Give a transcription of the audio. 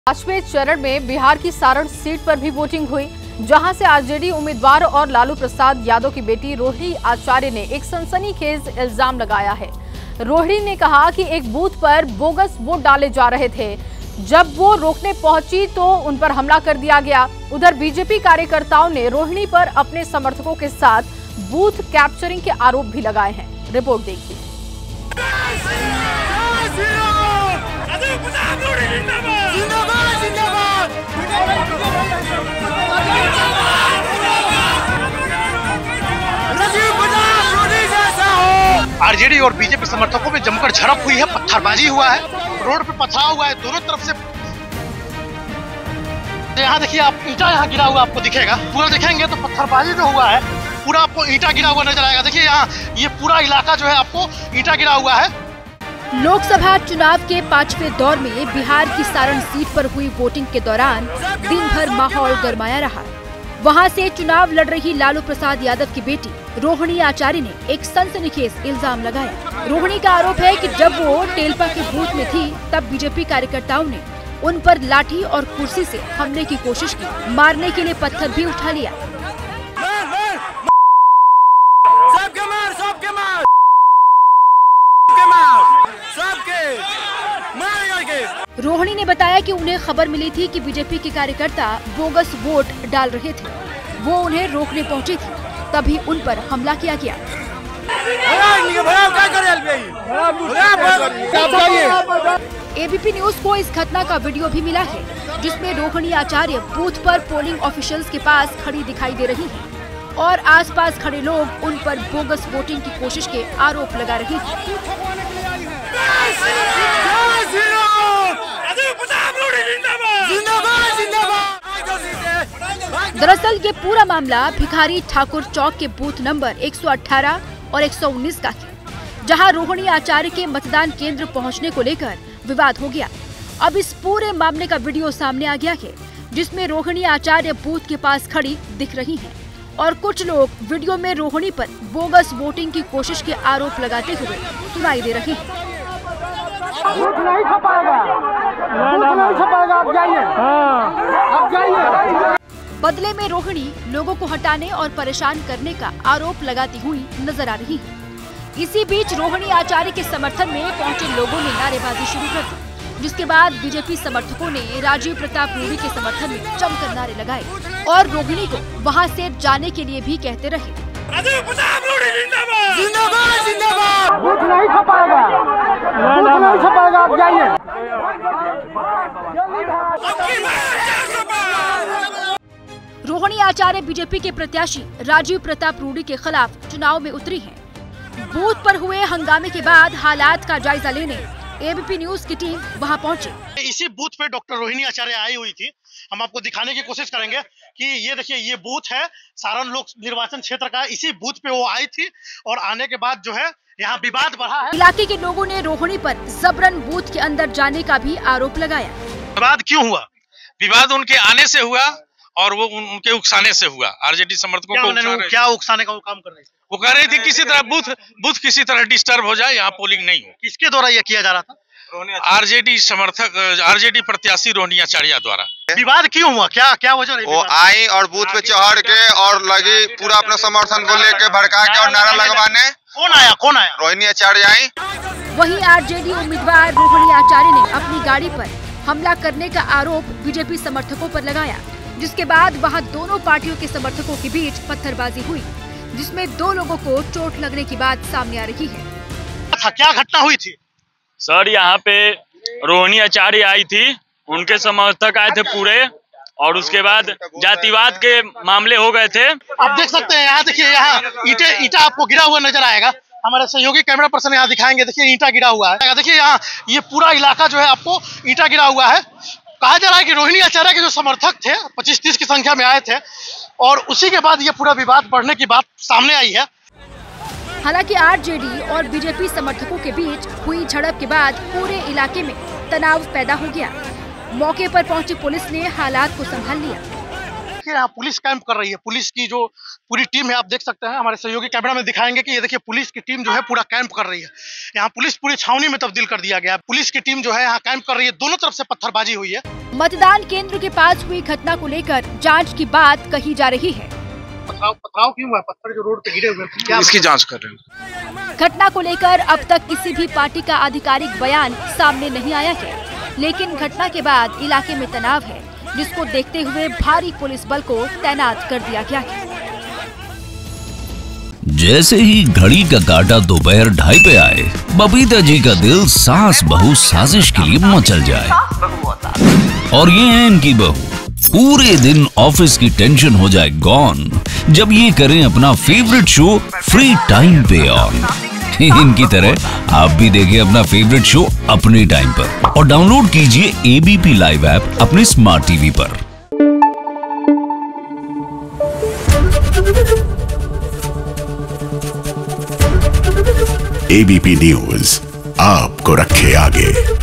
पांचवें चरण में बिहार की सारण सीट पर भी वोटिंग हुई, जहां से आरजेडी उम्मीदवार और लालू प्रसाद यादव की बेटी रोहिणी आचार्य ने एक सनसनीखेज इल्जाम लगाया है। रोहिणी ने कहा कि एक बूथ पर बोगस वोट डाले जा रहे थे। जब वो रोकने पहुंची तो उन पर हमला कर दिया गया। उधर बीजेपी कार्यकर्ताओं ने रोहिणी पर अपने समर्थकों के साथ बूथ कैप्चरिंग के आरोप भी लगाए हैं। रिपोर्ट देखिए। आरजेडी और बीजेपी समर्थकों में जमकर झड़प हुई है, पत्थरबाजी हुआ है, रोड पे पथराव हुआ है दोनों तरफ से। यहाँ देखिए, आप ईंटा यहाँ गिरा हुआ आपको दिखेगा, पूरा देखेंगे तो पत्थरबाजी जो हुआ है पूरा आपको ईंटा गिरा हुआ नजर आएगा। देखिए यहाँ ये पूरा इलाका जो है आपको ईंटा गिरा हुआ है। लोकसभा चुनाव के 5वें दौर में बिहार की सारण सीट पर हुई वोटिंग के दौरान दिन भर माहौल गरमाया रहा। वहां से चुनाव लड़ रही लालू प्रसाद यादव की बेटी रोहिणी आचार्य ने एक सनसनीखेज इल्जाम लगाया। रोहिणी का आरोप है कि जब वो टेलपा के बूथ में थी तब बीजेपी कार्यकर्ताओं ने उन पर लाठी और कुर्सी से हमले की कोशिश की। मारने के लिए पत्थर भी उठा लिया। रोहिणी ने बताया कि उन्हें खबर मिली थी कि बीजेपी के कार्यकर्ता बोगस वोट डाल रहे थे। वो उन्हें रोकने पहुंची थी, तभी उन पर हमला किया गया। एबीपी न्यूज को इस घटना का वीडियो भी मिला है, जिसमें रोहिणी आचार्य बूथ पर पोलिंग ऑफिशियल्स के पास खड़ी दिखाई दे रही हैं और आसपास खड़े लोग उन पर बोगस वोटिंग की कोशिश के आरोप लगा रहे हैं। दरअसल ये पूरा मामला भिखारी ठाकुर चौक के बूथ नंबर 118 और 119 का है, जहां रोहिणी आचार्य के मतदान केंद्र पहुंचने को लेकर विवाद हो गया। अब इस पूरे मामले का वीडियो सामने आ गया है, जिसमें रोहिणी आचार्य बूथ के पास खड़ी दिख रही हैं और कुछ लोग वीडियो में रोहिणी पर बोगस वोटिंग की कोशिश के आरोप लगाते हुए सुनाई दे रहे हैं। बूथ नहीं छपाएगा, बूथ नहीं छपाएगा, आप जाइए, आप जाइए। बदले में रोहिणी लोगों को हटाने और परेशान करने का आरोप लगाती हुई नजर आ रही है। इसी बीच रोहिणी आचार्य के समर्थन में पहुंचे लोगों ने नारेबाजी शुरू कर दी, जिसके बाद बीजेपी समर्थकों ने राजीव प्रताप रूडी के समर्थन में जमकर नारे लगाए और रोहिणी को वहां से जाने के लिए भी कहते रहे। राजीव प्रताप रूडी जिंदाबाद, जिंदाबाद, जिंदाबाद। बूथ नहीं छपाएगा, बूथ नहीं छपाएगा, आप जाइए। रोहिणी आचार्य बीजेपी के प्रत्याशी राजीव प्रताप रूडी के खिलाफ चुनाव में उतरी हैं। बूथ पर हुए हंगामे के बाद हालात का जायजा लेने एबीपी न्यूज की टीम वहां पहुंची। इसी बूथ पे डॉक्टर रोहिणी आचार्य आई हुई थी। हम आपको दिखाने की कोशिश करेंगे कि ये देखिए, ये बूथ है सारण लोक निर्वाचन क्षेत्र का। इसी बूथ पे वो आई थी और आने के बाद जो है यहाँ विवाद बढ़ा है। इलाके के लोगों ने रोहिणी पर जबरन बूथ के अंदर जाने का भी आरोप लगाया। विवाद क्यों हुआ? विवाद उनके आने से हुआ और वो उनके उकसाने से हुआ। आरजेडी समर्थकों को क्या उकसाने का वो काम कर रहे थे? वो कह रही थी किसी तरह बूथ किसी तरह डिस्टर्ब हो जाए, यहाँ पोलिंग नहीं हो। किसके द्वारा ये किया जा रहा था? आरजेडी समर्थक, आरजेडी प्रत्याशी रोहिणी आचार्य द्वारा। विवाद क्यों हुआ? क्या वजह रही? वो आई और बूथ पे चढ़ के और लगी पूरा अपना समर्थन को लेके भड़का के और नारा लगवाने। कौन आया? रोहिणी आचार्य आई। वहीं आरजेडी उम्मीदवार रोहिणी आचार्य ने अपनी गाड़ी पर हमला करने का आरोप बीजेपी समर्थकों पर लगाया, जिसके बाद वहां दोनों पार्टियों के समर्थकों के बीच पत्थरबाजी हुई, जिसमें 2 लोगों को चोट लगने की बात सामने आ रही है। क्या घटना हुई थी? सर, यहाँ पे रोहिणी आचार्य आई थी, उनके समर्थक आए थे पूरे, और उसके बाद जातिवाद के मामले हो गए थे। आप देख सकते हैं, यहाँ देखिए, यहाँ ईटा आपको गिरा हुआ नजर आएगा। हमारे सहयोगी कैमरा पर्सन यहाँ दिखाएंगे। देखिए ईंटा गिरा हुआ है। देखिए यहाँ ये पूरा इलाका जो है आपको ईंटा गिरा हुआ है। कहा जा रहा है कि रोहिणी आचार्य के जो समर्थक थे 25-30 की संख्या में आए थे और उसी के बाद ये पूरा विवाद बढ़ने की बात सामने आई है। हालांकि आरजेडी और बीजेपी समर्थकों के बीच हुई झड़प के बाद पूरे इलाके में तनाव पैदा हो गया। मौके पर पहुंची पुलिस ने हालात को संभाल लिया। यहाँ पुलिस कैंप कर रही है। पुलिस की जो पूरी टीम है, आप देख सकते हैं, हमारे सहयोगी कैमरा में दिखाएंगे कि ये देखिए पुलिस की टीम जो है पूरा कैंप कर रही है। यहाँ पुलिस पूरी छावनी में तब्दील कर दिया गया है। पुलिस की टीम जो है यहाँ कैंप कर रही है, दोनों तरफ से पत्थरबाजी हुई है। मतदान केंद्र के पास हुई घटना को लेकर जांच की बात कही जा रही है। पथराव क्यों हुआ? पत्थर जो रोड पे गिरे हुए हैं, इसकी जांच कर रहे हैं। घटना को लेकर अब तक किसी भी पार्टी का आधिकारिक बयान सामने नहीं आया है, लेकिन घटना के बाद इलाके में तनाव है, जिसको देखते हुए भारी पुलिस बल को तैनात कर दिया गया है। जैसे ही घड़ी का काटा दोपहर 2:30 पे आए, बबीता जी का दिल सास बहू साजिश के लिए मचल जाए। और ये है इनकी बहू, पूरे दिन ऑफिस की टेंशन हो जाए गॉन जब ये करें अपना फेवरेट शो फ्री टाइम पे ऑन। इनकी तरह आप भी देखिए अपना फेवरेट शो अपने टाइम पर और डाउनलोड कीजिए ABP लाइव ऐप अपने स्मार्ट टीवी पर। ABP न्यूज आपको रखे आगे।